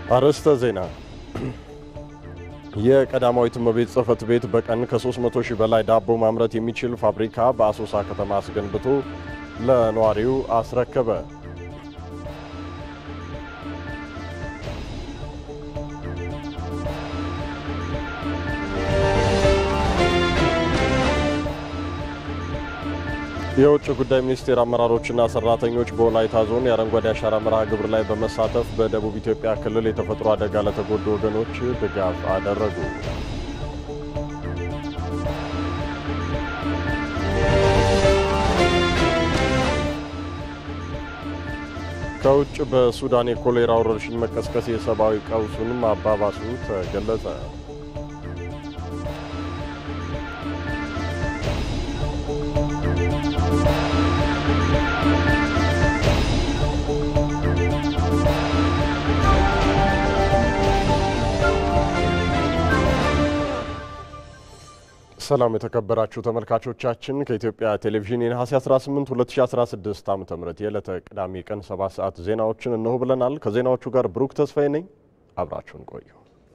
አርዕስተ ዜና የቀዳማዊት እመቤት ጽሕፈት ቤት በቀን ከ300 ሺህ በላይ ዳቦ ማምረት የሚችል ፋብሪካ በአሶሳ ከተማ አስገንብቶ ለነዋሪው አስረከበ። የውጭ ጉዳይ ሚኒስቴር አመራሮችና ሰራተኞች በወላይታ ዞን የአረንጓዴ አሻራ መርሃ ግብር ላይ በመሳተፍ በደቡብ ኢትዮጵያ ክልል የተፈጥሮ አደጋ ለተጎዱ ወገኖች ድጋፍ አደረጉ። ከውጭ በሱዳን የኮሌራ ወረርሽኝ መቀስቀስ የሰብአዊ ቀውሱን ማባባሱ ተገለጸ። ሰላም የተከበራችሁ ተመልካቾቻችን ከኢትዮጵያ ቴሌቪዥን የነሐሴ 18 2016 ዓ.ም የዕለተ ቅዳሜ ቀን 7 ሰዓት ዜናዎችን እነሆ ብለናል። ከዜናዎቹ ጋር ብሩክ ተስፋዬ ነኝ። አብራችሁን ቆዩ።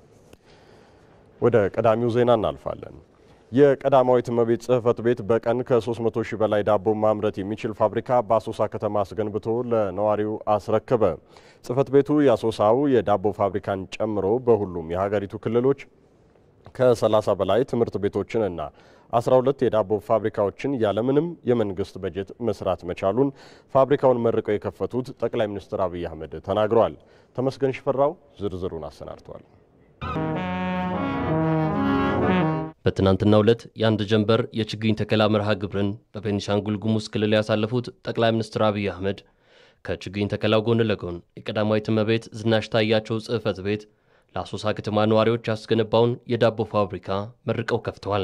ወደ ቀዳሚው ዜና እናልፋለን። የቀዳማዊት እመቤት ጽሕፈት ቤት በቀን ከ300 ሺህ በላይ ዳቦ ማምረት የሚችል ፋብሪካ በአሶሳ ከተማ አስገንብቶ ለነዋሪው አስረከበ። ጽሕፈት ቤቱ የአሶሳው የዳቦ ፋብሪካን ጨምሮ በሁሉም የሀገሪቱ ክልሎች ከ30 በላይ ትምህርት ቤቶችንና 12 የዳቦ ፋብሪካዎችን ያለምንም የመንግስት በጀት መስራት መቻሉን ፋብሪካውን መርቀው የከፈቱት ጠቅላይ ሚኒስትር አብይ አህመድ ተናግረዋል። ተመስገን ሽፈራው ዝርዝሩን አሰናድቷል። በትናንትናው ዕለት የአንድ ጀንበር የችግኝ ተከላ መርሃ ግብርን በቤኒሻንጉል ጉሙዝ ክልል ያሳለፉት ጠቅላይ ሚኒስትር አብይ አህመድ ከችግኝ ተከላው ጎን ለጎን የቀዳማዊት እመቤት ዝናሽ ታያቸው ጽሕፈት ቤት ለአሶሳ ከተማ ነዋሪዎች ያስገነባውን የዳቦ ፋብሪካ መርቀው ከፍተዋል።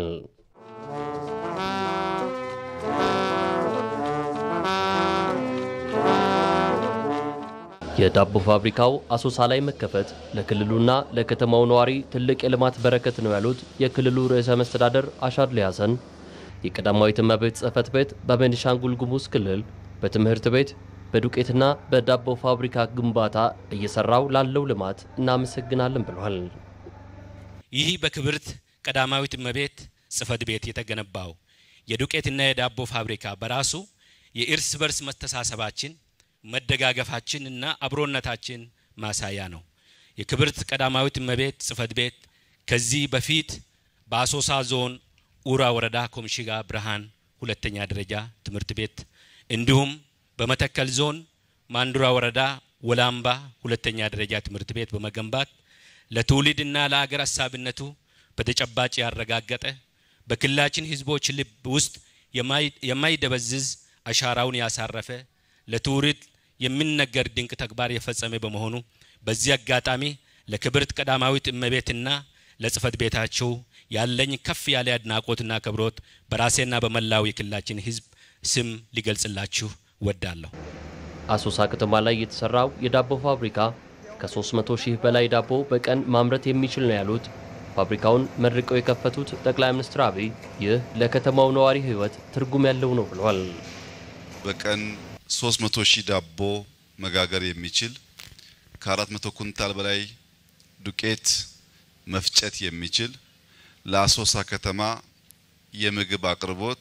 የዳቦ ፋብሪካው አሶሳ ላይ መከፈት ለክልሉና ለከተማው ነዋሪ ትልቅ የልማት በረከት ነው ያሉት የክልሉ ርዕሰ መስተዳደር አሻድሊ ሐሰን የቀዳማዊት እመቤት ጽሕፈት ቤት በቤኒሻንጉል ጉሙዝ ክልል በትምህርት ቤት በዱቄትና በዳቦ ፋብሪካ ግንባታ እየሰራው ላለው ልማት እናመሰግናለን ብለዋል። ይህ በክብርት ቀዳማዊት እመቤት ጽሕፈት ቤት የተገነባው የዱቄትና የዳቦ ፋብሪካ በራሱ የእርስ በርስ መተሳሰባችን መደጋገፋችንና አብሮነታችን ማሳያ ነው። የክብርት ቀዳማዊት እመቤት ጽሕፈት ቤት ከዚህ በፊት በአሶሳ ዞን ኡራ ወረዳ ኮምሺጋ ብርሃን ሁለተኛ ደረጃ ትምህርት ቤት እንዲሁም በመተከል ዞን ማንዱራ ወረዳ ወላምባ ሁለተኛ ደረጃ ትምህርት ቤት በመገንባት ለትውልድና ለአገር አሳብነቱ በተጨባጭ ያረጋገጠ በክልላችን ሕዝቦች ልብ ውስጥ የማይደበዝዝ አሻራውን ያሳረፈ ለትውልድ የሚነገር ድንቅ ተግባር የፈጸመ በመሆኑ በዚህ አጋጣሚ ለክብርት ቀዳማዊት እመቤትና ለጽሕፈት ቤታቸው ያለኝ ከፍ ያለ አድናቆትና አክብሮት በራሴና በመላው የክልላችን ሕዝብ ስም ሊገልጽላችሁ ወዳለሁ። አሶሳ ከተማ ላይ የተሰራው የዳቦ ፋብሪካ ከ300 ሺህ በላይ ዳቦ በቀን ማምረት የሚችል ነው ያሉት ፋብሪካውን መርቀው የከፈቱት ጠቅላይ ሚኒስትር አብይ ይህ ለከተማው ነዋሪ ሕይወት ትርጉም ያለው ነው ብለዋል። በቀን 300 ሺህ ዳቦ መጋገር የሚችል ከ400 ኩንታል በላይ ዱቄት መፍጨት የሚችል ለአሶሳ ከተማ የምግብ አቅርቦት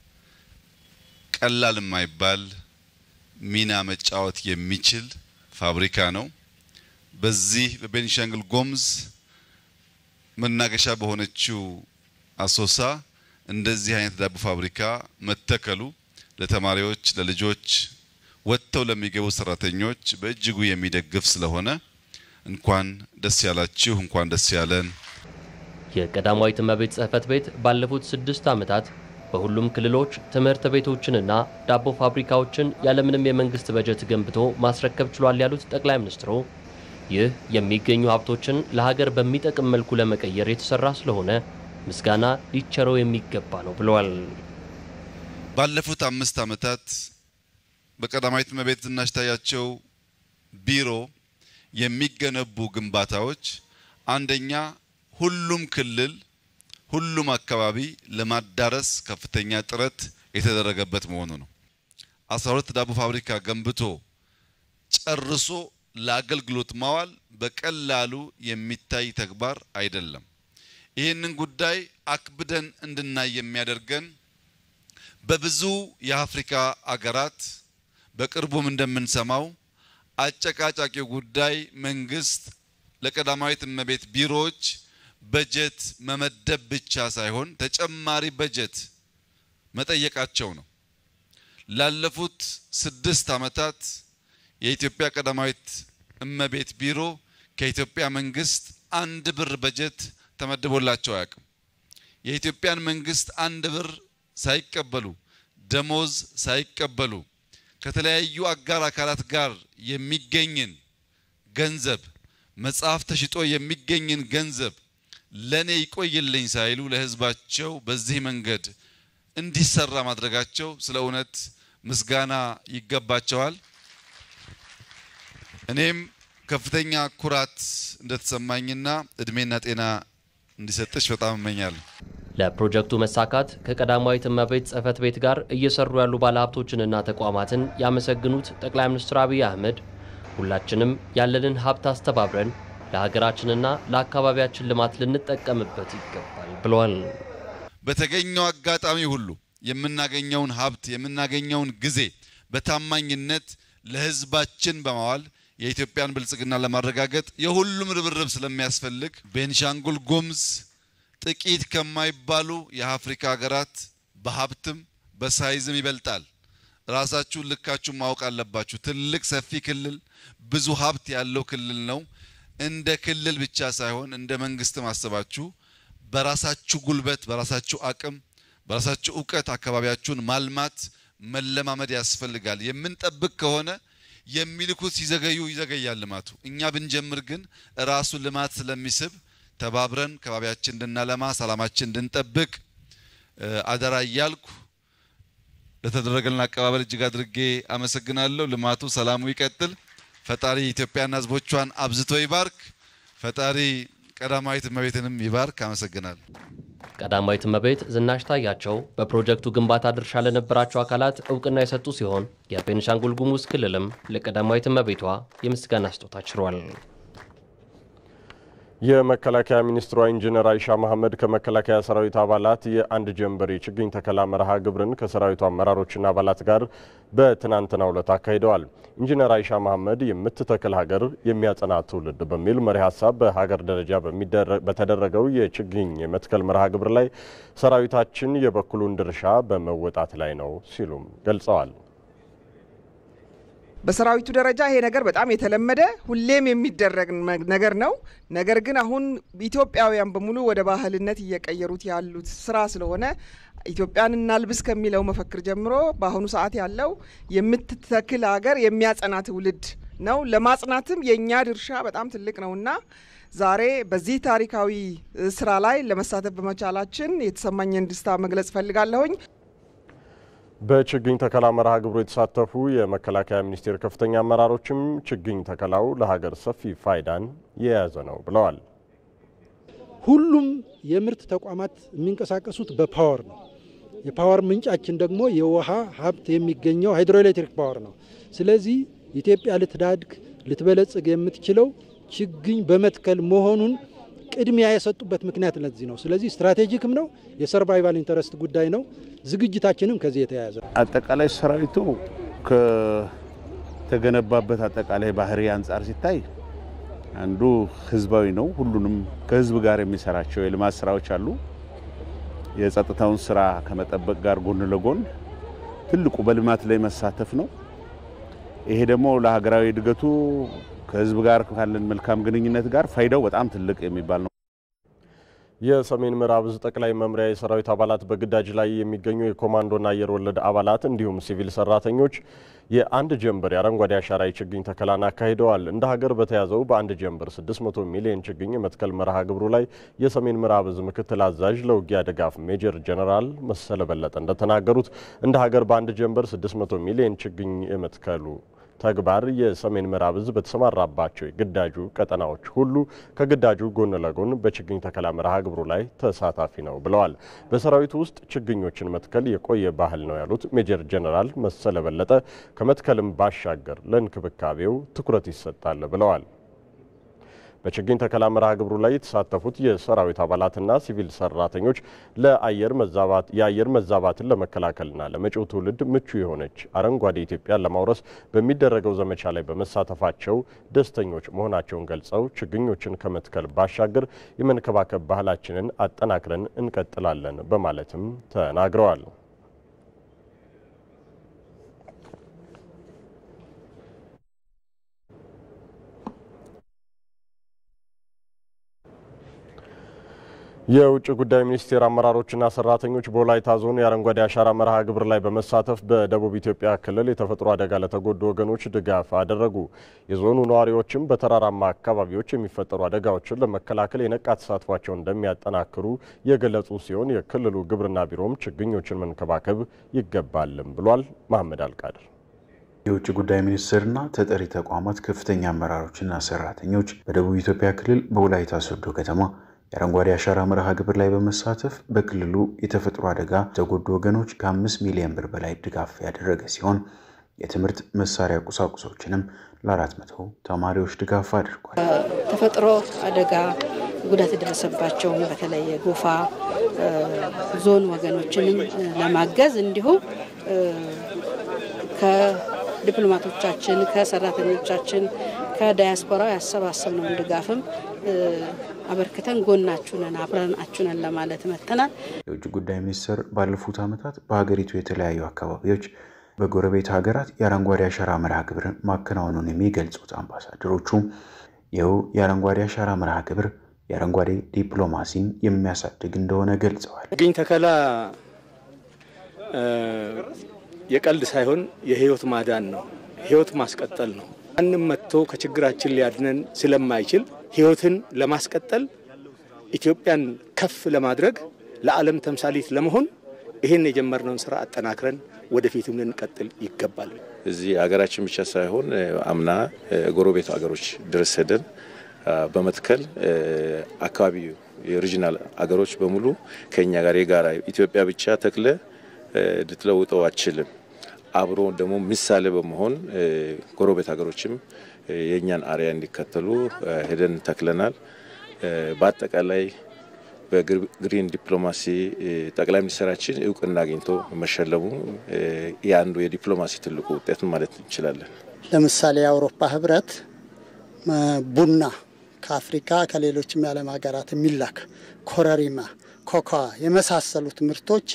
ቀላል የማይባል ሚና መጫወት የሚችል ፋብሪካ ነው። በዚህ በቤኒሻንጉል ጉሙዝ መናገሻ በሆነችው አሶሳ እንደዚህ አይነት ዳቦ ፋብሪካ መተከሉ ለተማሪዎች ለልጆች ወጥተው ለሚገቡ ሰራተኞች በእጅጉ የሚደግፍ ስለሆነ እንኳን ደስ ያላችሁ እንኳን ደስ ያለን። የቀዳማዊት እመቤት ጽሕፈት ቤት ባለፉት 6 ዓመታት በሁሉም ክልሎች ትምህርት ቤቶችንና ዳቦ ፋብሪካዎችን ያለምንም የመንግስት በጀት ገንብቶ ማስረከብ ችሏል ያሉት ጠቅላይ ሚኒስትሩ ይህ የሚገኙ ሀብቶችን ለሀገር በሚጠቅም መልኩ ለመቀየር የተሰራ ስለሆነ ምስጋና ሊቸረው የሚገባ ነው ብለዋል። ባለፉት 5 ዓመታት በቀዳማዊት እመቤት ዝናሽ ታያቸው ቢሮ የሚገነቡ ግንባታዎች አንደኛ ሁሉም ክልል ሁሉም አካባቢ ለማዳረስ ከፍተኛ ጥረት የተደረገበት መሆኑ ነው። 12 ዳቦ ፋብሪካ ገንብቶ ጨርሶ ለአገልግሎት ማዋል በቀላሉ የሚታይ ተግባር አይደለም። ይህንን ጉዳይ አክብደን እንድናይ የሚያደርገን በብዙ የአፍሪካ አገራት በቅርቡም እንደምንሰማው አጨቃጫቂው ጉዳይ መንግስት ለቀዳማዊት እመቤት ቢሮዎች በጀት መመደብ ብቻ ሳይሆን ተጨማሪ በጀት መጠየቃቸው ነው። ላለፉት 6 ዓመታት የኢትዮጵያ ቀዳማዊት እመቤት ቢሮ ከኢትዮጵያ መንግስት 1 ብር በጀት ተመድቦላቸው አያውቅም። የኢትዮጵያን መንግስት 1 ብር ሳይቀበሉ ደሞዝ ሳይቀበሉ ከተለያዩ አጋር አካላት ጋር የሚገኝን ገንዘብ መጽሐፍ ተሽጦ የሚገኝን ገንዘብ ለኔ ይቆይልኝ ሳይሉ ለህዝባቸው በዚህ መንገድ እንዲሰራ ማድረጋቸው ስለ እውነት ምስጋና ይገባቸዋል። እኔም ከፍተኛ ኩራት እንደተሰማኝና እድሜና ጤና እንዲሰጥሽ በጣም እመኛለሁ። ለፕሮጀክቱ መሳካት ከቀዳማዊት እመቤት ጽሕፈት ቤት ጋር እየሰሩ ያሉ ባለሀብቶችንና ተቋማትን ያመሰግኑት ጠቅላይ ሚኒስትር አብይ አህመድ ሁላችንም ያለንን ሀብት አስተባብረን ለሀገራችንና ለአካባቢያችን ልማት ልንጠቀምበት ይገባል ብለዋል። በተገኘው አጋጣሚ ሁሉ የምናገኘውን ሀብት የምናገኘውን ጊዜ በታማኝነት ለህዝባችን በማዋል የኢትዮጵያን ብልጽግና ለማረጋገጥ የሁሉም ርብርብ ስለሚያስፈልግ ቤንሻንጉል ጉሙዝ ጥቂት ከማይባሉ የአፍሪካ ሀገራት በሀብትም በሳይዝም ይበልጣል። ራሳችሁ ልካችሁ ማወቅ አለባችሁ። ትልቅ ሰፊ ክልል ብዙ ሀብት ያለው ክልል ነው። እንደ ክልል ብቻ ሳይሆን እንደ መንግስት ማሰባችሁ በራሳችሁ ጉልበት በራሳችሁ አቅም በራሳችሁ ዕውቀት አካባቢያችሁን ማልማት መለማመድ ያስፈልጋል። የምንጠብቅ ከሆነ የሚልኩት ሲዘገዩ ይዘገያል ልማቱ። እኛ ብንጀምር ግን ራሱ ልማት ስለሚስብ ተባብረን ከባቢያችን እንድናለማ ሰላማችን እንድንጠብቅ አደራ ይያልኩ ለተደረገልን አቀባበል እጅግ አድርጌ አመሰግናለሁ። ልማቱ ሰላሙ ይቀጥል። ፈጣሪ ኢትዮጵያና ህዝቦቿን አብዝቶ ይባርክ። ፈጣሪ ቀዳማዊት እመቤትንም ይባርክ። አመሰግናለሁ። ቀዳማዊት እመቤት ዝናሽ ታያቸው በፕሮጀክቱ ግንባታ ድርሻ ለነበራቸው አካላት እውቅና የሰጡ ሲሆን የቤንሻንጉል ጉሙዝ ክልልም ለቀዳማዊት እመቤቷ የምስጋና ስጦታ ችሯል። የመከላከያ ሚኒስትሯ ኢንጂነር አይሻ መሐመድ ከመከላከያ ሰራዊት አባላት የአንድ ጀንበር ችግኝ ተከላ መርሃ ግብርን ከሰራዊቱ አመራሮችና አባላት ጋር በትናንትናው ዕለት አካሂደዋል። ኢንጂነር አይሻ መሐመድ የምትተክል ሀገር የሚያጸና ትውልድ በሚል መሪ ሀሳብ በሀገር ደረጃ በተደረገው የችግኝ የመትከል መርሃ ግብር ላይ ሰራዊታችን የበኩሉን ድርሻ በመወጣት ላይ ነው ሲሉም ገልጸዋል። በሰራዊቱ ደረጃ ይሄ ነገር በጣም የተለመደ ሁሌም የሚደረግ ነገር ነው። ነገር ግን አሁን ኢትዮጵያውያን በሙሉ ወደ ባህልነት እየቀየሩት ያሉት ስራ ስለሆነ ኢትዮጵያን እናልብስ ከሚለው መፈክር ጀምሮ በአሁኑ ሰዓት ያለው የምትተክል ሀገር የሚያጸና ትውልድ ነው። ለማጽናትም የኛ ድርሻ በጣም ትልቅ ነውና ዛሬ በዚህ ታሪካዊ ስራ ላይ ለመሳተፍ በመቻላችን የተሰማኝን ደስታ መግለጽ ፈልጋለሁኝ። በችግኝ ተከላ መርሃ ግብሩ የተሳተፉ የመከላከያ ሚኒስቴር ከፍተኛ አመራሮችም ችግኝ ተከላው ለሀገር ሰፊ ፋይዳን የያዘ ነው ብለዋል። ሁሉም የምርት ተቋማት የሚንቀሳቀሱት በፓወር ነው። የፓወር ምንጫችን ደግሞ የውሃ ሀብት የሚገኘው ሃይድሮኤሌክትሪክ ፓወር ነው። ስለዚህ ኢትዮጵያ ልትዳድግ ልትበለጽግ የምትችለው ችግኝ በመትከል መሆኑን ቅድሚያ የሰጡበት ምክንያት ለዚህ ነው። ስለዚህ ስትራቴጂክም ነው፣ የሰርቫይቫል ኢንተረስት ጉዳይ ነው። ዝግጅታችንም ከዚህ የተያያዘ አጠቃላይ ሰራዊቱ ከተገነባበት አጠቃላይ ባህሪ አንፃር ሲታይ አንዱ ህዝባዊ ነው። ሁሉንም ከህዝብ ጋር የሚሰራቸው የልማት ስራዎች አሉ። የጸጥታውን ስራ ከመጠበቅ ጋር ጎን ለጎን ትልቁ በልማት ላይ መሳተፍ ነው። ይሄ ደግሞ ለሀገራዊ እድገቱ ከህዝብ ጋር ካለን መልካም ግንኙነት ጋር ፋይዳው በጣም ትልቅ የሚባል ነው። የሰሜን ምዕራብ ዕዝ ጠቅላይ መምሪያ የሰራዊት አባላት በግዳጅ ላይ የሚገኙ የኮማንዶና አየር ወለድ አባላት እንዲሁም ሲቪል ሰራተኞች የአንድ ጀንበር የአረንጓዴ አሻራ ችግኝ ተከላን አካሂደዋል። እንደ ሀገር በተያዘው በአንድ ጀንበር 600 ሚሊዮን ችግኝ የመትከል መርሃ ግብሩ ላይ የሰሜን ምዕራብ ዕዝ ምክትል አዛዥ ለውጊያ ድጋፍ ሜጀር ጀነራል መሰለ በለጠ እንደተናገሩት እንደ ሀገር በአንድ ጀንበር 600 ሚሊዮን ችግኝ የመትከሉ ተግባር የሰሜን ምዕራብ ዕዝ በተሰማራባቸው የግዳጁ ቀጠናዎች ሁሉ ከግዳጁ ጎን ለጎን በችግኝ ተከላ መርሃ ግብሩ ላይ ተሳታፊ ነው ብለዋል። በሰራዊቱ ውስጥ ችግኞችን መትከል የቆየ ባህል ነው ያሉት ሜጀር ጀነራል መሰለ በለጠ ከመትከልም ባሻገር ለእንክብካቤው ትኩረት ይሰጣል ብለዋል። በችግኝ ተከላ መርሃ ግብሩ ላይ የተሳተፉት የሰራዊት አባላትና ሲቪል ሰራተኞች የአየር መዛባትን ለመከላከልና ለመጪው ትውልድ ምቹ የሆነች አረንጓዴ ኢትዮጵያን ለማውረስ በሚደረገው ዘመቻ ላይ በመሳተፋቸው ደስተኞች መሆናቸውን ገልጸው ችግኞችን ከመትከል ባሻገር የመንከባከብ ባህላችንን አጠናክረን እንቀጥላለን በማለትም ተናግረዋል። የውጭ ጉዳይ ሚኒስቴር አመራሮችና ሰራተኞች በወላይታ ዞን የአረንጓዴ አሻራ መርሃ ግብር ላይ በመሳተፍ በደቡብ ኢትዮጵያ ክልል የተፈጥሮ አደጋ ለተጎዱ ወገኖች ድጋፍ አደረጉ። የዞኑ ነዋሪዎችም በተራራማ አካባቢዎች የሚፈጠሩ አደጋዎችን ለመከላከል የነቃ ተሳትፏቸውን እንደሚያጠናክሩ የገለጹ ሲሆን የክልሉ ግብርና ቢሮም ችግኞችን መንከባከብ ይገባልም ብሏል። መሐመድ አልቃድር የውጭ ጉዳይ ሚኒስቴርና ተጠሪ ተቋማት ከፍተኛ አመራሮችና ሰራተኞች በደቡብ ኢትዮጵያ ክልል በወላይታ ሶዶ ከተማ የአረንጓዴ አሻራ መርሃ ግብር ላይ በመሳተፍ በክልሉ የተፈጥሮ አደጋ ተጎዱ ወገኖች ከ5 ሚሊዮን ብር በላይ ድጋፍ ያደረገ ሲሆን የትምህርት መሳሪያ ቁሳቁሶችንም ለ400 ተማሪዎች ድጋፍ አድርጓል። ተፈጥሮ አደጋ ጉዳት የደረሰባቸው በተለይ የጎፋ ዞን ወገኖችንም ለማገዝ እንዲሁም ከዲፕሎማቶቻችን ከሰራተኞቻችን ከዳያስፖራ ያሰባሰብነው ድጋፍም አበርክተን ጎናችሁ ነን አብረናችሁ ነን ለማለት መተናል። የውጭ ጉዳይ ሚኒስቴር ባለፉት ዓመታት በሀገሪቱ የተለያዩ አካባቢዎች በጎረቤት ሀገራት የአረንጓዴ አሻራ መርሃ ግብር ማከናወኑን የሚገልጹት አምባሳደሮቹ ይኸው የአረንጓዴ አሻራ መርሃ ግብር የአረንጓዴ ዲፕሎማሲን የሚያሳድግ እንደሆነ ገልጸዋል። ችግኝ ተከላ የቀልድ ሳይሆን የህይወት ማዳን ነው፣ ህይወት ማስቀጠል ነው። ማንም መጥቶ ከችግራችን ሊያድነን ስለማይችል ህይወትን ለማስቀጠል ኢትዮጵያን ከፍ ለማድረግ ለዓለም ተምሳሌት ለመሆን ይሄን የጀመርነውን ስራ አጠናክረን ወደፊትም ልንቀጥል ይገባል። እዚህ ሀገራችን ብቻ ሳይሆን አምና ጎረቤት ሀገሮች ድረስ ሄደን በመትከል አካባቢው የሪጂናል ሀገሮች በሙሉ ከኛ ጋር የጋራ ኢትዮጵያ ብቻ ተክለ ልትለውጠው አትችልም አብሮ ደግሞ ምሳሌ በመሆን ጎረቤት ሀገሮችም የኛን አሪያ እንዲከተሉ ሄደን ተክለናል። በአጠቃላይ በግሪን ዲፕሎማሲ ጠቅላይ ሚኒስትራችን እውቅና አግኝቶ መሸለሙ ያንዱ የዲፕሎማሲ ትልቁ ውጤት ማለት እንችላለን። ለምሳሌ የአውሮፓ ህብረት ቡና ከአፍሪካ ከሌሎችም የዓለም ሀገራት የሚላክ ኮረሪማ፣ ኮካ የመሳሰሉት ምርቶች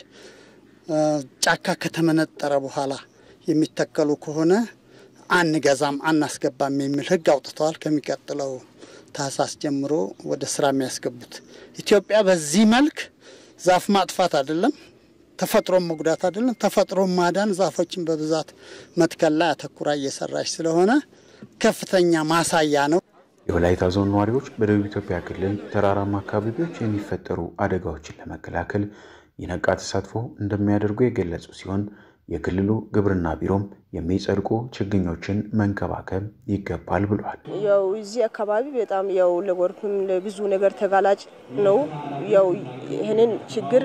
ጫካ ከተመነጠረ በኋላ የሚተከሉ ከሆነ አንገዛም አናስገባም የሚል ህግ አውጥተዋል። ከሚቀጥለው ታህሳስ ጀምሮ ወደ ስራ የሚያስገቡት ኢትዮጵያ በዚህ መልክ ዛፍ ማጥፋት አይደለም ተፈጥሮን መጉዳት አይደለም ተፈጥሮን ማዳን ዛፎችን በብዛት መትከል ላይ አተኩራ እየሰራች ስለሆነ ከፍተኛ ማሳያ ነው። የወላይታ ዞን ነዋሪዎች በደቡብ ኢትዮጵያ ክልል ተራራማ አካባቢዎች የሚፈጠሩ አደጋዎችን ለመከላከል የነቃ ተሳትፎ እንደሚያደርጉ የገለጹ ሲሆን የክልሉ ግብርና ቢሮም የሚጸድቁ ችግኞችን መንከባከብ ይገባል ብሏል። ያው እዚህ አካባቢ በጣም ያው ለጎርፍም ለብዙ ነገር ተጋላጭ ነው። ያው ይሄንን ችግር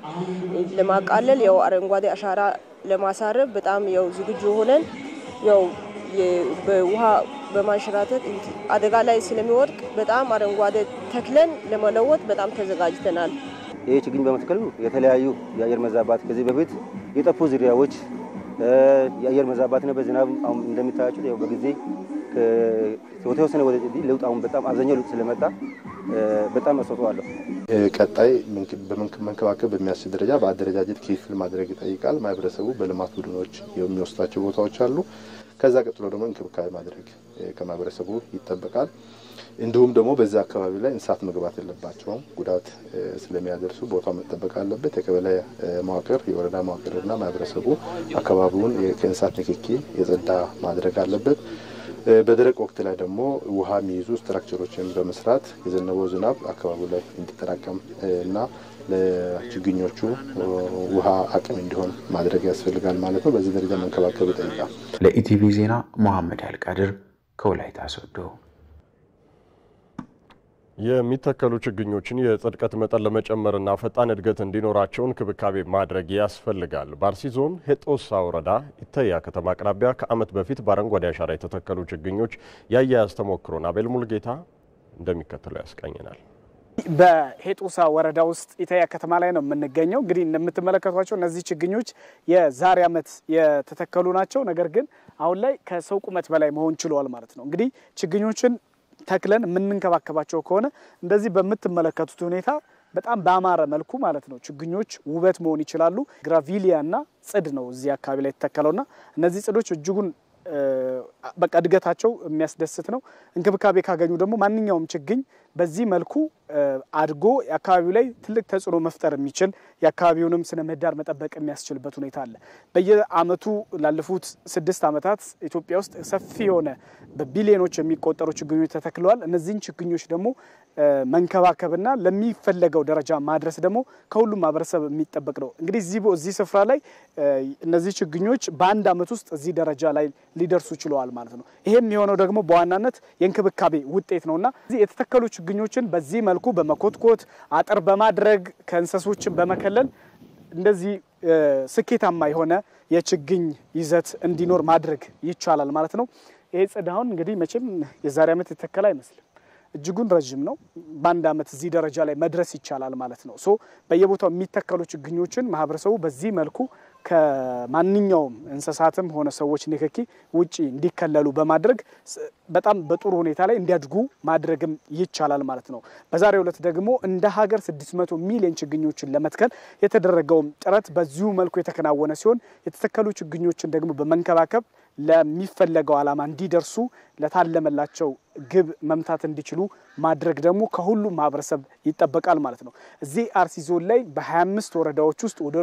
ለማቃለል ያው አረንጓዴ አሻራ ለማሳረፍ በጣም ያው ዝግጁ ሆነን ያው በውሃ በማንሸራተት አደጋ ላይ ስለሚወድቅ በጣም አረንጓዴ ተክለን ለመለወጥ በጣም ተዘጋጅተናል። ይሄ ችግኝ በመትከሉ የተለያዩ የአየር መዛባት ከዚህ በፊት የጠፉ ዝርያዎች የአየር መዛባትና በዝናብ አሁን እንደሚታያችሁ ያው በጊዜ ከተወሰነ ወደ ለውጥ አሁን በጣም አብዛኛው ለውጥ ስለመጣ በጣም አስተዋጽኦ ቀጣይ በመንከባከብ በሚያስችል ደረጃ በአደረጃጀት ክፍል ማድረግ ይጠይቃል። ማህበረሰቡ በልማት ቡድኖች የሚወስዳቸው ቦታዎች አሉ። ከዛ ቀጥሎ ደግሞ እንክብካቤ ማድረግ ከማህበረሰቡ ይጠበቃል። እንዲሁም ደግሞ በዛ አካባቢ ላይ እንስሳት መግባት የለባቸውም። ጉዳት ስለሚያደርሱ ቦታው መጠበቅ አለበት። የቀበሌ መዋቅር የወረዳ መዋቅርና ማህበረሰቡ አካባቢውን ከእንስሳት ንክኪ የጸዳ ማድረግ አለበት። በደረቅ ወቅት ላይ ደግሞ ውሃ የሚይዙ ስትራክቸሮችን በመስራት የዘነበው ዝናብ አካባቢው ላይ እንዲጠራቀም እና ለችግኞቹ ውሃ አቅም እንዲሆን ማድረግ ያስፈልጋል ማለት ነው። በዚህ ደረጃ መንከባከብ ይጠይቃል። ለኢቲቪ ዜና መሐመድ አልቃድር ከወላይታ ሶዶ። የሚተከሉ ችግኞችን የጽድቀት መጠን ለመጨመርና ፈጣን እድገት እንዲኖራቸው እንክብካቤ ማድረግ ያስፈልጋል። በአርሲ ዞን ሄጦሳ ወረዳ ኢተያ ከተማ አቅራቢያ ከዓመት በፊት በአረንጓዴ አሻራ የተተከሉ ችግኞች ያያያዝ ተሞክሮን አቤል ሙልጌታ እንደሚከተለው ያስቃኘናል። በሄጦሳ ወረዳ ውስጥ ኢተያ ከተማ ላይ ነው የምንገኘው። እንግዲህ እንደምትመለከቷቸው እነዚህ ችግኞች የዛሬ ዓመት የተተከሉ ናቸው። ነገር ግን አሁን ላይ ከሰው ቁመት በላይ መሆን ችለዋል ማለት ነው። እንግዲህ ችግኞችን ተክለን የምንንከባከባቸው ከሆነ እንደዚህ በምትመለከቱት ሁኔታ በጣም ባማረ መልኩ ማለት ነው ችግኞች ውበት መሆን ይችላሉ። ግራቪሊያና ጽድ ነው እዚህ አካባቢ ላይ ተተከለውና እነዚህ ጽዶች እጅጉን በቃ እድገታቸው የሚያስደስት ነው። እንክብካቤ ካገኙ ደግሞ ማንኛውም ችግኝ በዚህ መልኩ አድጎ የአካባቢው ላይ ትልቅ ተጽዕኖ መፍጠር የሚችል የአካባቢውንም ስነ ምህዳር መጠበቅ የሚያስችልበት ሁኔታ አለ። በየአመቱ ላለፉት 6 ዓመታት ኢትዮጵያ ውስጥ ሰፊ የሆነ በቢሊዮኖች የሚቆጠሩ ችግኞች ተተክለዋል። እነዚህን ችግኞች ደግሞ መንከባከብና ለሚፈለገው ደረጃ ማድረስ ደግሞ ከሁሉም ማህበረሰብ የሚጠበቅ ነው። እንግዲህ እዚህ ስፍራ ላይ እነዚህ ችግኞች በአንድ አመት ውስጥ እዚህ ደረጃ ላይ ሊደርሱ ችለዋል ማለት ነው። ይሄም የሆነው ደግሞ በዋናነት የእንክብካቤ ውጤት ነውና እዚህ የተተከሉ ችግኞችን በዚህ መልኩ በመኮትኮት አጥር በማድረግ ከእንሰሶችን በመከለል እንደዚህ ስኬታማ የሆነ የችግኝ ይዘት እንዲኖር ማድረግ ይቻላል ማለት ነው። ይሄ ጽዳውን እንግዲህ መቼም የዛሬ ዓመት የተተከለ አይመስልም። እጅጉን ረጅም ነው። በአንድ አመት እዚህ ደረጃ ላይ መድረስ ይቻላል ማለት ነው። በየቦታው የሚተከሉ ችግኞችን ማህበረሰቡ በዚህ መልኩ ከማንኛውም እንስሳትም ሆነ ሰዎች ንክኪ ውጪ እንዲከለሉ በማድረግ በጣም በጥሩ ሁኔታ ላይ እንዲያድጉ ማድረግም ይቻላል ማለት ነው። በዛሬው ዕለት ደግሞ እንደ ሀገር 600 ሚሊዮን ችግኞችን ለመትከል የተደረገው ጥረት በዚሁ መልኩ የተከናወነ ሲሆን የተተከሉ ችግኞችን ደግሞ በመንከባከብ ለሚፈለገው ዓላማ እንዲደርሱ ለታለመላቸው ግብ መምታት እንዲችሉ ማድረግ ደግሞ ከሁሉም ማህበረሰብ ይጠበቃል ማለት ነው። እዚህ አርሲ ዞን ላይ በ25 ወረዳዎች ውስጥ ወደ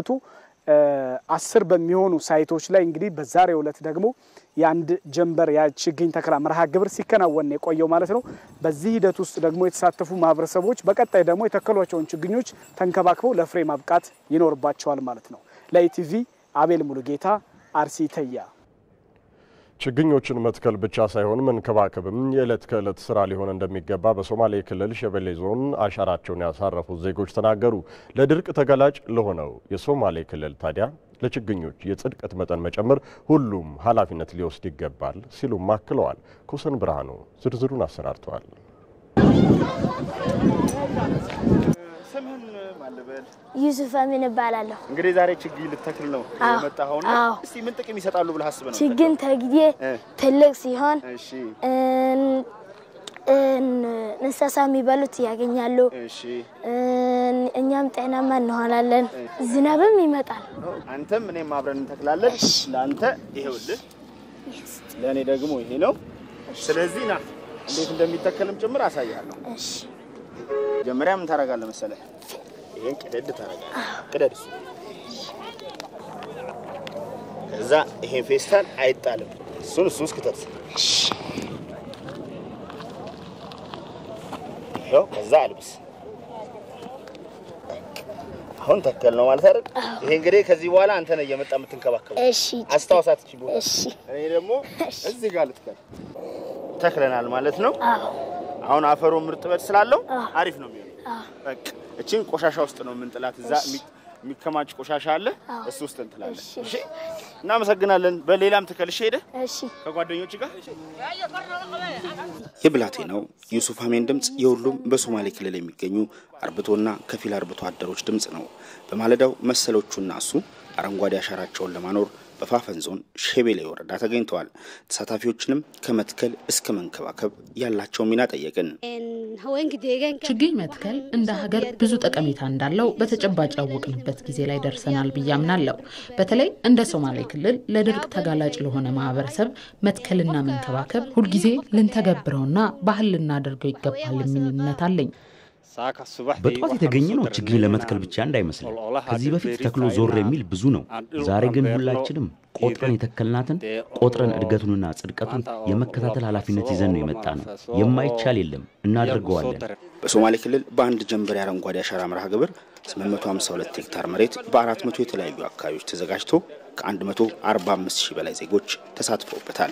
210 በሚሆኑ ሳይቶች ላይ እንግዲህ በዛሬው ዕለት ደግሞ የአንድ ጀንበር የችግኝ ተከላ መርሃ ግብር ሲከናወን የቆየው ማለት ነው። በዚህ ሂደት ውስጥ ደግሞ የተሳተፉ ማህበረሰቦች በቀጣይ ደግሞ የተከሏቸውን ችግኞች ተንከባክበው ለፍሬ ማብቃት ይኖርባቸዋል ማለት ነው። ለኢቲቪ አቤል ሙሉጌታ አርሲ ኢተያ። ችግኞችን መትከል ብቻ ሳይሆን መንከባከብም የዕለት ከዕለት ስራ ሊሆን እንደሚገባ በሶማሌ ክልል ሸበሌ ዞን አሻራቸውን ያሳረፉት ዜጎች ተናገሩ። ለድርቅ ተጋላጭ ለሆነው የሶማሌ ክልል ታዲያ ለችግኞች የጽድቀት መጠን መጨመር ሁሉም ኃላፊነት ሊወስድ ይገባል ሲሉም አክለዋል። ኮሰን ብርሃኑ ዝርዝሩን አሰናድተዋል። ዩሱፍ አሚን እባላለሁ። እንግዲህ ዛሬ ችግኝ ልትተክል ነው የመጣኸውና እስቲ ምን ጥቅም ይሰጣሉ ብለህ አስበህ ነው? ችግኝ ተግዬ ትልቅ ሲሆን እንስሳ የሚበሉት ያገኛሉ። እኛም ጤናማ እንሆናለን። ዝናብም ይመጣል። አንተም እኔም አብረን እንተክላለን። ለአንተ ይሄውልህ፣ ለእኔ ደግሞ ይሄ ነው። ስለዚህ ና እንዴት እንደሚተከልም ጭምር አሳያለሁ። እሺ መጀመሪያ ምን ታረጋለህ መሰለህ? ይሄን ቅደድ ታረጋለህ። ቅደድ እሱ ከዛ ይሄን ፌስታል አይጣልም። እሱን እስክተት ይሄው ከዛ አልብስ። አሁን ተከል ነው ማለት አይደል? ይሄ እንግዲህ ከዚህ በኋላ አንተ ነህ እየመጣ የምትንከባከበው። እሺ አስተዋሳት እቺ ቦታ። እሺ እኔ ደግሞ እዚህ ጋር ልትከል ተክለናል ማለት ነው። አሁን አፈሩ ምርጥበት ስላለው አሪፍ ነው የሚሆነው። በቃ እቺን ቆሻሻ ውስጥ ነው የምንጥላት። እዛ የሚከማች ቆሻሻ አለ፣ እሱ ውስጥ እንጥላለን። እሺ እናመሰግናለን። በሌላም ትከልሽ ሄደ። እሺ ከጓደኞች ጋር የብላቴናው ዩሱፍ አሚን ድምጽ የሁሉም በሶማሌ ክልል የሚገኙ አርብቶና ከፊል አርብቶ አደሮች ድምጽ ነው። በማለዳው መሰሎቹና እሱ አረንጓዴ አሻራቸውን ለማኖር በፋፈን ዞን ሸበሌ ወረዳ ተገኝተዋል። ተሳታፊዎችንም ከመትከል እስከ መንከባከብ ያላቸው ሚና ጠየቅን። ችግኝ መትከል እንደ ሀገር ብዙ ጠቀሜታ እንዳለው በተጨባጭ ያወቅንበት ጊዜ ላይ ደርሰናል ብዬ አምናለሁ። በተለይ እንደ ሶማሌ ክልል ለድርቅ ተጋላጭ ለሆነ ማህበረሰብ መትከልና መንከባከብ ሁልጊዜ ልንተገብረውና ባህል ልናደርገው ይገባል የሚል እምነት አለኝ። በጧት የተገኘነው ችግኝ ለመትከል ብቻ እንዳይመስል ከዚህ በፊት ተክሎ ዞር የሚል ብዙ ነው። ዛሬ ግን ሁላችንም ቆጥረን የተከልናትን ቆጥረን እድገቱንና ጽድቀቱን የመከታተል ኃላፊነት ይዘን ነው የመጣነው። የማይቻል የለም፣ እናደርገዋለን። በሶማሌ ክልል በአንድ ጀንበር የአረንጓዴ አሻራ መርሃ ግብር 852 ሄክታር መሬት በ400 የተለያዩ አካባቢዎች ተዘጋጅቶ ከ145 ሺህ በላይ ዜጎች ተሳትፈውበታል።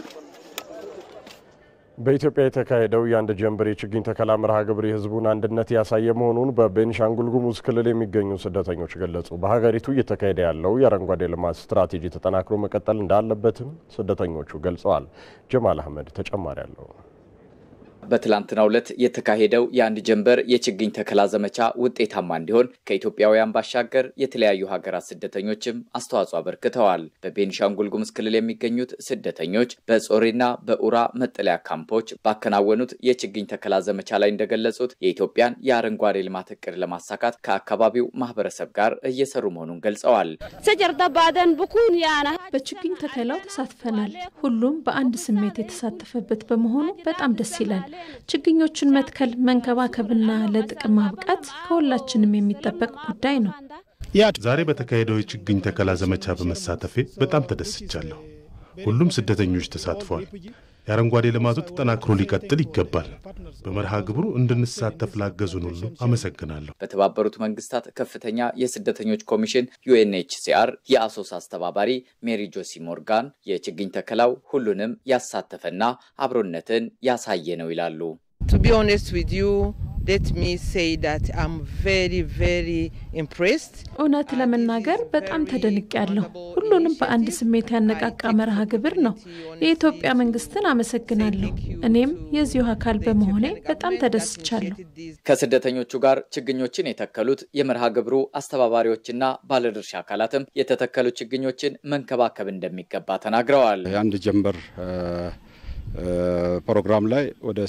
በኢትዮጵያ የተካሄደው የአንድ ጀንበር የችግኝ ተከላ መርሃ ግብር የህዝቡን አንድነት ያሳየ መሆኑን በቤኒሻንጉል ጉሙዝ ክልል የሚገኙ ስደተኞች ገለጹ። በሀገሪቱ እየተካሄደ ያለው የአረንጓዴ ልማት ስትራቴጂ ተጠናክሮ መቀጠል እንዳለበትም ስደተኞቹ ገልጸዋል። ጀማል አህመድ ተጨማሪ አለው። በትላንትናው ዕለት የተካሄደው የአንድ ጀንበር የችግኝ ተከላ ዘመቻ ውጤታማ እንዲሆን ከኢትዮጵያውያን ባሻገር የተለያዩ ሀገራት ስደተኞችም አስተዋጽኦ አበርክተዋል። በቤኒሻንጉል ጉሙዝ ክልል የሚገኙት ስደተኞች በጾሬና በኡራ መጠለያ ካምፖች ባከናወኑት የችግኝ ተከላ ዘመቻ ላይ እንደገለጹት የኢትዮጵያን የአረንጓዴ ልማት እቅድ ለማሳካት ከአካባቢው ማህበረሰብ ጋር እየሰሩ መሆኑን ገልጸዋል። በችግኝ ተከላው ተሳትፈናል። ሁሉም በአንድ ስሜት የተሳተፈበት በመሆኑ በጣም ደስ ይላል። ችግኞችን መትከል፣ መንከባከብና ለጥቅም ማብቃት ከሁላችንም የሚጠበቅ ጉዳይ ነው። ዛሬ በተካሄደው የችግኝ ተከላ ዘመቻ በመሳተፌ በጣም ተደስቻለሁ። ሁሉም ስደተኞች ተሳትፈዋል። የአረንጓዴ ልማቱ ተጠናክሮ ሊቀጥል ይገባል። በመርሃ ግብሩ እንድንሳተፍ ላገዙን ሁሉ አመሰግናለሁ። በተባበሩት መንግስታት ከፍተኛ የስደተኞች ኮሚሽን UNHCR የአሶሳ አስተባባሪ ሜሪ ጆሲ ሞርጋን የችግኝ ተከላው ሁሉንም ያሳተፈና አብሮነትን ያሳየ ነው ይላሉ። To be honest with you, let me say that I'm very impressed. እውነት ለመናገር በጣም ተደንቄያለሁ። ሁሉንም በአንድ ስሜት ያነቃቃ መርሃ ግብር ነው። የኢትዮጵያ መንግስትን አመሰግናለሁ። እኔም የዚሁ አካል በመሆኔ በጣም ተደስቻለሁ። ከስደተኞቹ ጋር ችግኞችን የተከሉት የመርሃ ግብሩ አስተባባሪዎችና ባለድርሻ አካላትም የተተከሉ ችግኞችን መንከባከብ እንደሚገባ ተናግረዋል። አንድ ጀንበር ፕሮግራም ላይ ወደ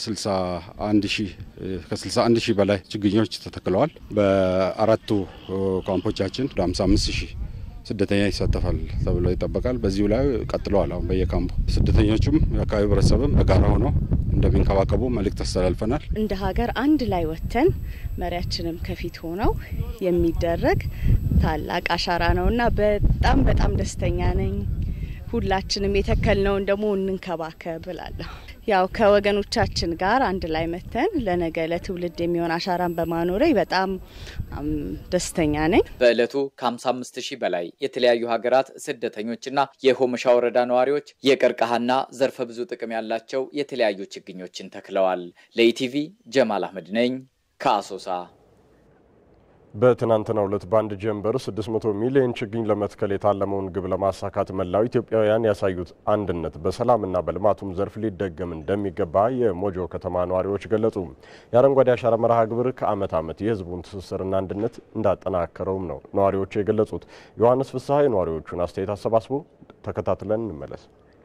61 ሺህ በላይ ችግኞች ተተክለዋል። በአራቱ ካምፖቻችን ወደ 55 ሺህ ስደተኛ ይሳተፋል ተብሎ ይጠበቃል። በዚሁ ላይ ቀጥለዋል። አሁን በየካምፑ ስደተኞቹም የአካባቢ ህብረተሰብም በጋራ ሆነው እንደሚንከባከቡ መልእክት አስተላልፈናል። እንደ ሀገር አንድ ላይ ወጥተን መሪያችንም ከፊት ሆነው የሚደረግ ታላቅ አሻራ ነውና በጣም ደስተኛ ነኝ። ሁላችንም የተከልነውን ደግሞ እንንከባከብ ብላለሁ። ያው ከወገኖቻችን ጋር አንድ ላይ መተን ለነገ ለትውልድ የሚሆን አሻራን በማኖሬ በጣም ደስተኛ ነኝ። በእለቱ ከ55 ሺህ በላይ የተለያዩ ሀገራት ስደተኞችና የሆመሻ ወረዳ ነዋሪዎች የቀርቀሃና ዘርፈ ብዙ ጥቅም ያላቸው የተለያዩ ችግኞችን ተክለዋል። ለኢቲቪ ጀማል አህመድ ነኝ ከአሶሳ። በትናንትናው ዕለት በአንድ ጀንበር 600 ሚሊዮን ችግኝ ለመትከል የታለመውን ግብ ለማሳካት መላው ኢትዮጵያውያን ያሳዩት አንድነት በሰላምና በልማቱም ዘርፍ ሊደገም እንደሚገባ የሞጆ ከተማ ነዋሪዎች ገለጹ። የአረንጓዴ አሻራ መርሃ ግብር ከዓመት ዓመት የህዝቡን ትስስርና አንድነት እንዳጠናከረውም ነው ነዋሪዎች የገለጹት። ዮሐንስ ፍስሐ የነዋሪዎቹን አስተያየት አሰባስቦ ተከታትለን እንመለስ።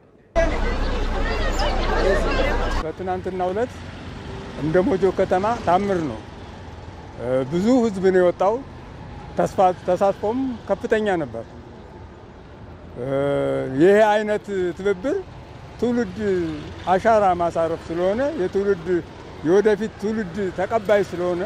በትናንትናው ዕለት እንደ ሞጆ ከተማ ታምር ነው። ብዙ ህዝብ ነው የወጣው። ተሳትፎም ከፍተኛ ነበር። ይሄ አይነት ትብብር ትውልድ አሻራ ማሳረፍ ስለሆነ የትውልድ የወደፊት ትውልድ ተቀባይ ስለሆነ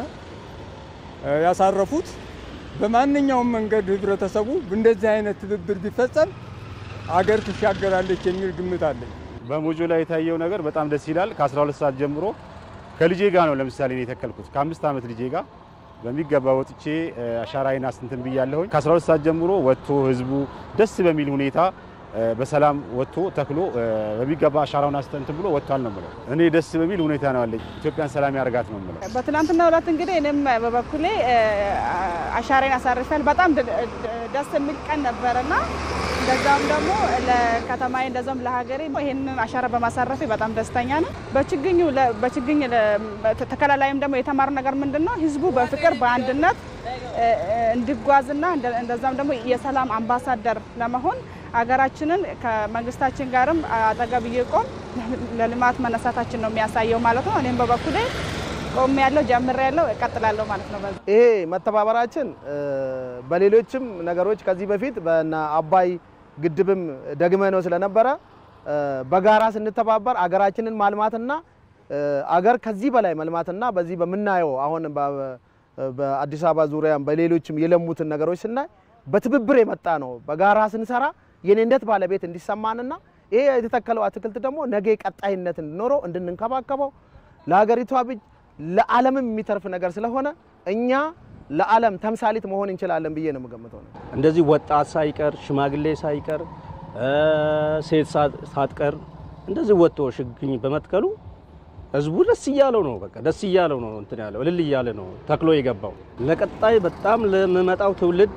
ያሳረፉት በማንኛውም መንገድ ህብረተሰቡ እንደዚህ አይነት ትብብር ቢፈጸም አገር ትሻገራለች የሚል ግምት አለኝ። በሞጆ ላይ የታየው ነገር በጣም ደስ ይላል። ከ12 ሰዓት ጀምሮ ከልጄ ጋር ነው ለምሳሌ ነው የተከልኩት። ከ5 ዓመት ልጄ ጋር በሚገባ ወጥቼ አሻራዬን አስንተን ብያለሁ። ከ12 ሰዓት ጀምሮ ወጥቶ ህዝቡ ደስ በሚል ሁኔታ በሰላም ወጥቶ ተክሎ በሚገባ አሻራውን አስተንተን ብሎ ወጥቷል ነው ማለት። እኔ ደስ በሚል ሁኔታ ነው ያለኝ። ኢትዮጵያን ሰላም ያርጋት ነው ማለት። በትናንትናው ዕለት እንግዲህ እኔም በበኩሌ አሻራዬን አሳርፈን በጣም ደስ የሚል ቀን ነበርና እንደዛም ደግሞ ለከተማዬ እንደዛም ለሀገሬ ይሄንን አሻራ በማሳረፌ በጣም ደስተኛ ነኝ። በችግኝ ተከላላይም ደግሞ የተማሩ ነገር ምንድነው ህዝቡ በፍቅር በአንድነት እንዲጓዝና እንደዛም ደግሞ የሰላም አምባሳደር ለመሆን አገራችንን ከመንግስታችን ጋርም አጠገብ እየቆም ለልማት መነሳታችን ነው የሚያሳየው ማለት ነው። እኔም በበኩሌ ቆም ያለው ጀምር ያለው እቀጥላለሁ ማለት ነው። ይሄ መተባበራችን በሌሎችም ነገሮች ከዚህ በፊት በእና አባይ ግድብም ደግመ ነው ስለነበረ በጋራ ስንተባበር አገራችንን ማልማትና አገር ከዚህ በላይ መልማትና በዚህ በመናየው አሁን በአዲስ አበባ ዙሪያም በሌሎችም የለሙትን ነገሮች ስናይ በትብብር የመጣ ነው። በጋራ ስንሰራ የኔነት ባለቤት እንዲሰማንና ይሄ የተተከለው አትክልት ደግሞ ነገ ቀጣይነት እንዲኖረው እንድንንከባከበው ለሀገሪቷ ብቻ ለዓለምም የሚተርፍ ነገር ስለሆነ እኛ ለዓለም ተምሳሌት መሆን እንችላለን ብዬ ነው የምገምተው። እንደዚህ ወጣት ሳይቀር ሽማግሌ ሳይቀር ሴት ሳትቀር እንደዚህ ወጥቶ ችግኝ በመትከሉ ህዝቡ ደስ እያለው ነው። በቃ ደስ እያለው ነው እንትን ያለው እልል እያለ ነው ተክሎ የገባው። ለቀጣይ በጣም ለሚመጣው ትውልድ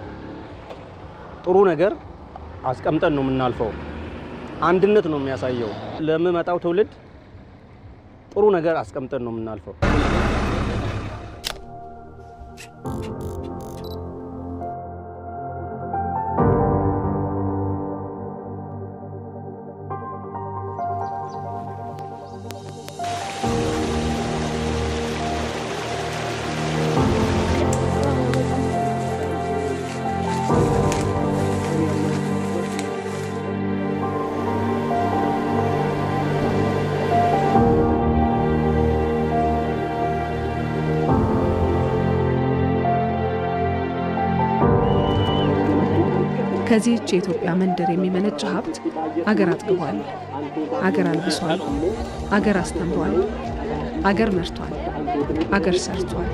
ጥሩ ነገር አስቀምጠን ነው የምናልፈው። አንድነት ነው የሚያሳየው። ለሚመጣው ትውልድ ጥሩ ነገር አስቀምጠን ነው የምናልፈው። ከዚህች የኢትዮጵያ መንደር የሚመነጭ ሀብት አገር አጥግቧል፣ አገር አልብሷል፣ አገር አስተምሯል፣ አገር መርቷል፣ አገር ሰርቷል።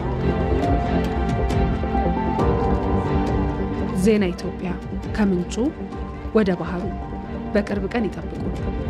ዜና ኢትዮጵያ ከምንጩ ወደ ባህሩ በቅርብ ቀን ይጠብቁ።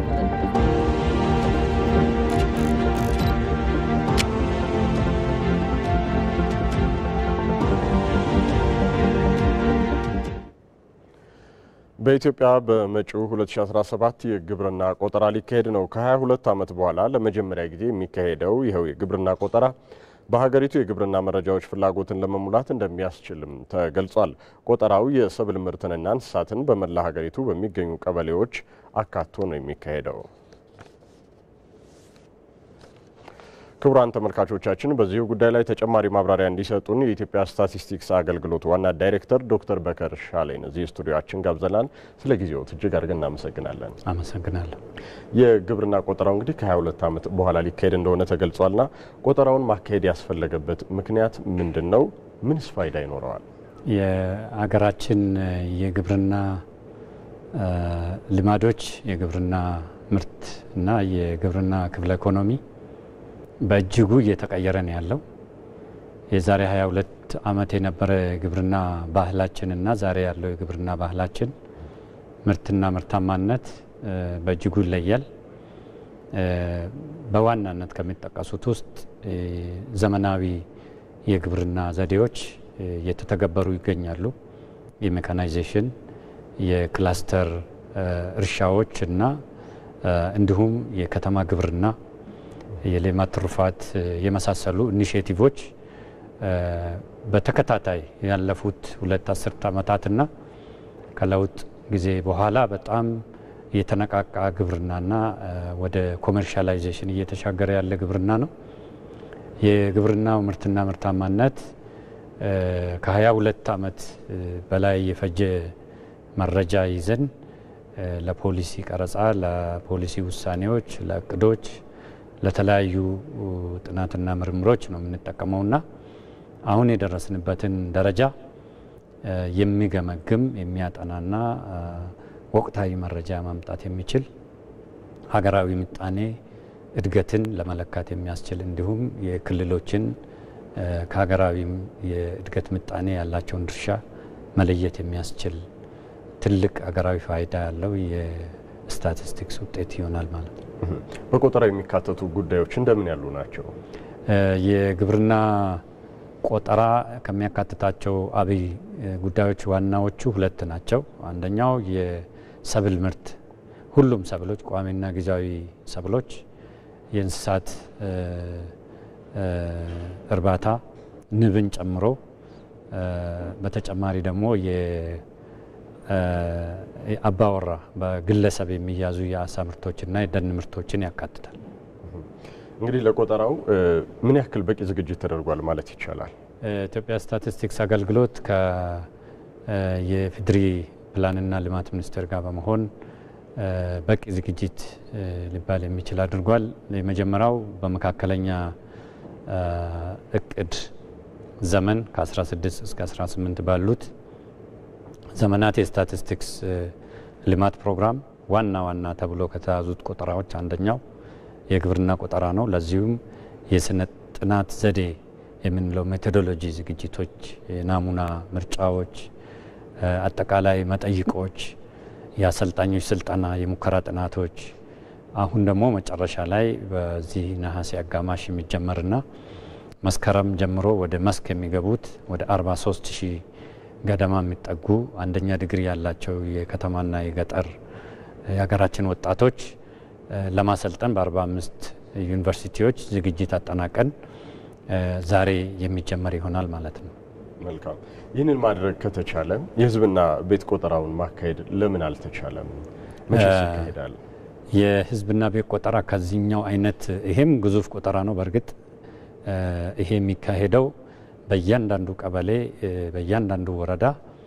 በኢትዮጵያ በመጪው 2017 የግብርና ቆጠራ ሊካሄድ ነው። ከ22 ዓመት በኋላ ለመጀመሪያ ጊዜ የሚካሄደው ይኸው የግብርና ቆጠራ በሀገሪቱ የግብርና መረጃዎች ፍላጎትን ለመሙላት እንደሚያስችልም ተገልጿል። ቆጠራው የሰብል ምርትንና እንስሳትን በመላ ሀገሪቱ በሚገኙ ቀበሌዎች አካቶ ነው የሚካሄደው። ክቡራን ተመልካቾቻችን በዚሁ ጉዳይ ላይ ተጨማሪ ማብራሪያ እንዲሰጡን የኢትዮጵያ ስታቲስቲክስ አገልግሎት ዋና ዳይሬክተር ዶክተር በከር ሻሌን እዚህ ስቱዲዮአችን ጋብዘናል። ስለ ጊዜው እጅግ አድርገን እናመሰግናለን። አመሰግናለሁ። የግብርና ቆጠራው እንግዲህ ከ22 ዓመት በኋላ ሊካሄድ እንደሆነ ተገልጿልና ቆጠራውን ማካሄድ ያስፈለገበት ምክንያት ምንድነው? ምንስ ፋይዳ ይኖረዋል? የሀገራችን የግብርና ልማዶች፣ የግብርና ምርት እና የግብርና ክፍለ ኢኮኖሚ በእጅጉ እየተቀየረ ነው ያለው። የዛሬ 22 ዓመት የነበረ ግብርና ባህላችን እና ዛሬ ያለው የግብርና ባህላችን ምርትና ምርታማነት በእጅጉ ይለያል። በዋናነት ከሚጠቀሱት ውስጥ ዘመናዊ የግብርና ዘዴዎች እየተተገበሩ ይገኛሉ። የሜካናይዜሽን፣ የክላስተር እርሻዎች እና እንዲሁም የከተማ ግብርና፣ የሌማት ትሩፋት የመሳሰሉ ኢኒሼቲቮች በተከታታይ ያለፉት 2 አስርት ዓመታትና ከለውጥ ጊዜ በኋላ በጣም የተነቃቃ ግብርናና ወደ ኮመርሻላይዜሽን እየተሻገረ ያለ ግብርና ነው። የግብርናው ምርትና ምርታማነት ከ22 ዓመት በላይ የፈጀ መረጃ ይዘን ለፖሊሲ ቀረጻ፣ ለፖሊሲ ውሳኔዎች፣ ለእቅዶች፣ ለተለያዩ ጥናትና ምርምሮች ነው የምንጠቀመውና አሁን የደረስንበትን ደረጃ የሚገመግም የሚያጠናና ወቅታዊ መረጃ ማምጣት የሚችል ሀገራዊ ምጣኔ እድገትን ለመለካት የሚያስችል እንዲሁም የክልሎችን ከሀገራዊ የእድገት ምጣኔ ያላቸውን ድርሻ መለየት የሚያስችል ትልቅ ሀገራዊ ፋይዳ ያለው የስታቲስቲክስ ውጤት ይሆናል ማለት ነው። በቆጠራ የሚካተቱ ጉዳዮች እንደምን ያሉ ናቸው? የግብርና ቆጠራ ከሚያካትታቸው አብይ ጉዳዮች ዋናዎቹ 2 ናቸው። አንደኛው የሰብል ምርት፣ ሁሉም ሰብሎች፣ ቋሚና ጊዜያዊ ሰብሎች፣ የእንስሳት እርባታ ንብን ጨምሮ በተጨማሪ ደግሞ አባወራ በግለሰብ የሚያዙ የአሳ ምርቶችና የደን ምርቶችን ያካትታል። እንግዲህ ለቆጠራው ምን ያክል በቂ ዝግጅት ተደርጓል ማለት ይቻላል? ኢትዮጵያ ስታቲስቲክስ አገልግሎት የፌዴሪ ፕላንና ልማት ሚኒስቴር ጋር በመሆን በቂ ዝግጅት ሊባል የሚችል አድርጓል። የመጀመሪያው በመካከለኛ እቅድ ዘመን ከ16 እስከ 18 ባሉት ዘመናት የስታቲስቲክስ ልማት ፕሮግራም ዋና ተብሎ ከተያዙት ቆጠራዎች አንደኛው የግብርና ቆጠራ ነው። ለዚሁም የስነ ጥናት ዘዴ የምንለው ሜቶዶሎጂ ዝግጅቶች፣ የናሙና ምርጫዎች፣ አጠቃላይ መጠይቆች፣ የአሰልጣኞች ስልጠና፣ የሙከራ ጥናቶች አሁን ደግሞ መጨረሻ ላይ በዚህ ነሐሴ አጋማሽ የሚጀመርና መስከረም ጀምሮ ወደ መስክ የሚገቡት ወደ 43000 ገደማ የሚጠጉ አንደኛ ዲግሪ ያላቸው የከተማና የገጠር የሀገራችን ወጣቶች ለማሰልጠን በ45 ዩኒቨርሲቲዎች ዝግጅት አጠናቀን ዛሬ የሚጀመር ይሆናል ማለት ነው። መልካም። ይህንን ማድረግ ከተቻለ የህዝብና ቤት ቆጠራውን ማካሄድ ለምን አልተቻለም? መቼስ ይካሄዳል? የህዝብና ቤት ቆጠራ ከዚህኛው አይነት ይሄም ግዙፍ ቆጠራ ነው። በእርግጥ ይሄ የሚካሄደው በእያንዳንዱ ቀበሌ በእያንዳንዱ ወረዳ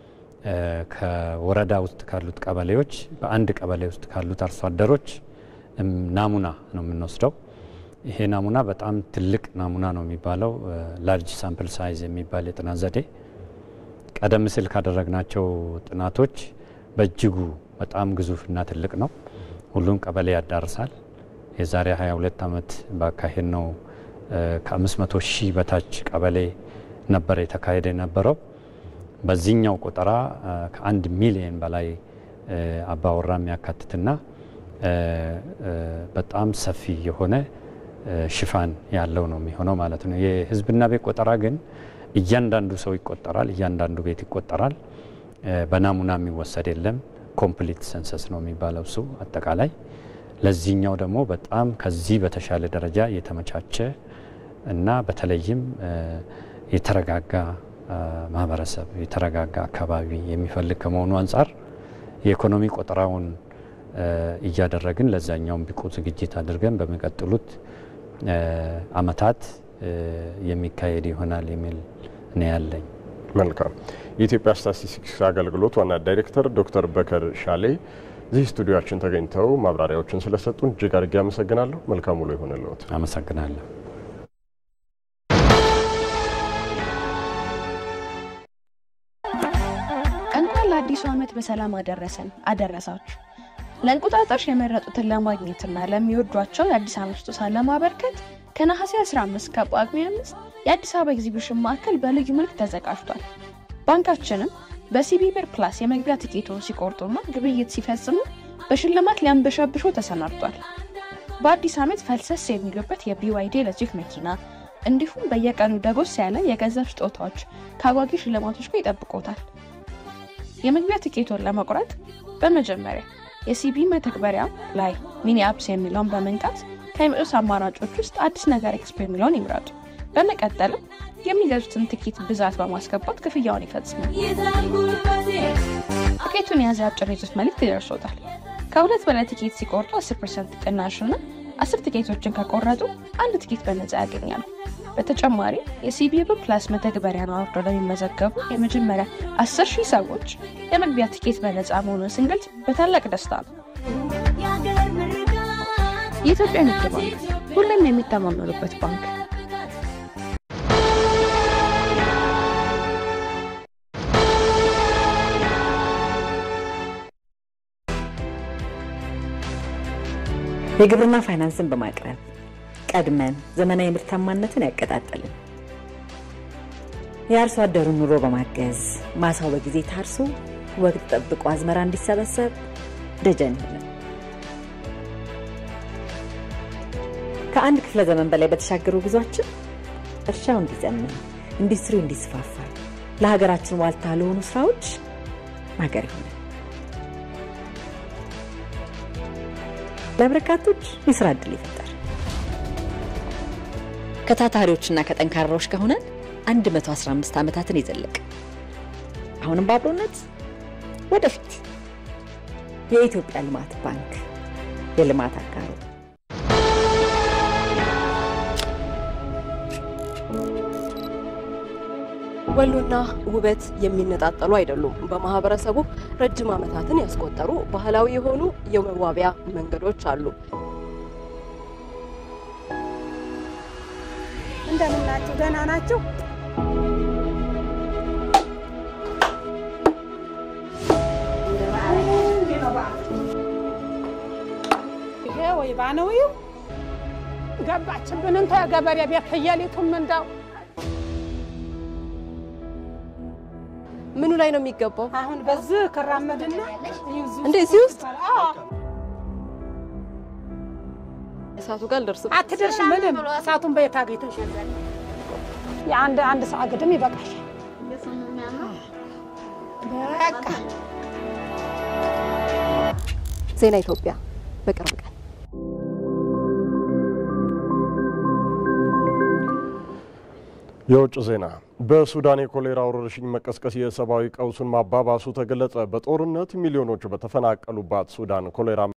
ከወረዳ ውስጥ ካሉት ቀበሌዎች በአንድ ቀበሌ ውስጥ ካሉት አርሶ አደሮች ናሙና ነው የምንወስደው። ይሄ ናሙና በጣም ትልቅ ናሙና ነው የሚባለው ላርጅ ሳምፕል ሳይዝ የሚባል የጥናት ዘዴ ቀደም ሲል ካደረግናቸው ጥናቶች በእጅጉ በጣም ግዙፍና ትልቅ ነው። ሁሉም ቀበሌ ያዳርሳል። የዛሬ 22 ዓመት ባካሄድ ነው ከ500,000 በታች ቀበሌ ነበር የተካሄደ የነበረው። በዚህኛው ቆጠራ ከ1 ሚሊዮን በላይ አባወራ የሚያካትትና በጣም ሰፊ የሆነ ሽፋን ያለው ነው የሚሆነው ማለት ነው። የህዝብና ቤት ቆጠራ ግን እያንዳንዱ ሰው ይቆጠራል፣ እያንዳንዱ ቤት ይቆጠራል። በናሙና የሚወሰድ የለም። ኮምፕሊት ሰንሰስ ነው የሚባለው እሱ አጠቃላይ። ለዚህኛው ደግሞ በጣም ከዚህ በተሻለ ደረጃ የተመቻቸ እና በተለይም የተረጋጋ ማህበረሰብ የተረጋጋ አካባቢ የሚፈልግ ከመሆኑ አንጻር የኢኮኖሚ ቆጠራውን እያደረግን ለዛኛውም ብቁ ዝግጅት አድርገን በሚቀጥሉት አመታት የሚካሄድ ይሆናል የሚል ነው ያለኝ። መልካም። የኢትዮጵያ ስታቲስቲክስ አገልግሎት ዋና ዳይሬክተር ዶክተር በከር ሻሌ እዚህ ስቱዲዮአችን ተገኝተው ማብራሪያዎችን ስለሰጡን እጅግ አድርጌ አመሰግናለሁ። መልካም ውሎ ይሁንልዎት። አመሰግናለሁ። እንኳን ለአዲሱ ዓመት በሰላም አደረሳችሁ። ለእንቁጣጣሽ የመረጡትን ለማግኘትና ለሚወዷቸው የአዲስ ዓመት ስጦታ ለማበርከት ከነሐሴ 15 ከጳጉሜ 5 የአዲስ አበባ ኤግዚቢሽን ማዕከል በልዩ መልክ ተዘጋጅቷል። ባንካችንም በሲቢ ብር ፕላስ የመግቢያ ቲኬቶን ሲቆርጡና ግብይት ሲፈጽሙ በሽልማት ሊያንበሻብሾ ተሰናድቷል። በአዲስ ዓመት ፈልሰስ የሚሉበት የቢዋይዲ ኤሌክትሪክ መኪና እንዲሁም በየቀኑ ደጎስ ያለ የገንዘብ ስጦታዎች ከአጓጊ ሽልማቶች ጋር ይጠብቆታል። የመግቢያ ቲኬቶን ለመቁረጥ በመጀመሪያ የሲቢ መተግበሪያ ላይ ሚኒ አፕስ የሚለውን በመንካት ከሚመጡት አማራጮች ውስጥ አዲስ ነገር ኤክስፖ የሚለውን ይምረጡ። በመቀጠልም የሚገዙትን ቲኬት ብዛት በማስገባት ክፍያውን ይፈጽማል። ቲኬቱን የያዘ አጭር የጽሑፍ መልእክት ይደርሶታል። ከሁለት በላይ ቲኬት ሲቆርጡ 10% ቅናሽና 10 ቲኬቶችን ከቆረጡ አንድ ቲኬት በነፃ ያገኛሉ። በተጨማሪ የሲቢ ብር ፕላስ መተግበሪያን አውርደው ለሚመዘገቡ የመጀመሪያ 10,000 ሰዎች የመግቢያ ቲኬት በነፃ መሆኑን ስንገልጽ በታላቅ ደስታ ነው። የኢትዮጵያ ንግድ ባንክ ሁሉም የሚተማመኑበት ባንክ። የግብርና ፋይናንስን በማቅረብ ቀድመን ዘመናዊ ምርታማነትን ያቀጣጠልን፣ የአርሶ አደሩን ኑሮ በማገዝ ማሳው በጊዜ ታርሶ ወቅት ጠብቆ አዝመራ እንዲሰበሰብ ደጀን ሆነ። ከአንድ ክፍለ ዘመን በላይ በተሻገሩ ጉዟችን እርሻው እንዲዘምን፣ ኢንዱስትሪው እንዲስፋፋ፣ ለሀገራችን ዋልታ ለሆኑ ስራዎች ማገር ሆነ። ለበርካቶች የስራ ዕድል ይፈጠር። ከታታሪዎችና ከጠንካራዎች ጋር ሆነን 115 ዓመታትን ይዘልቅ። አሁንም በአብሮነት ወደፊት። የኢትዮጵያ ልማት ባንክ የልማት አጋሩ። ወሎና ውበት የሚነጣጠሉ አይደሉም። በማህበረሰቡ ረጅም ዓመታትን ያስቆጠሩ ባህላዊ የሆኑ የመዋቢያ መንገዶች አሉ። እንደምን ናችሁ? ደህና ናችሁ? ሌባ ነው ይው ገባችብን እንተ ገበሬ ቤት ህየሊቱም እንዳው ምኑ ላይ ነው የሚገባው? አሁን በዚህ ከራመድና እንደዚህ ውስጥ እሳቱ ጋር ደርስ አትደርሽ ምንም እሳቱን በየት አገኝተሽ አንድ ሰዓት ግድም ይበቃሽ በቃ ዜና ኢትዮጵያ በቅርብ ቀን የውጭ ዜና በሱዳን የኮሌራ ወረርሽኝ መቀስቀስ የሰብአዊ ቀውሱን ማባባሱ ተገለጸ። በጦርነት ሚሊዮኖች በተፈናቀሉባት ሱዳን ኮሌራ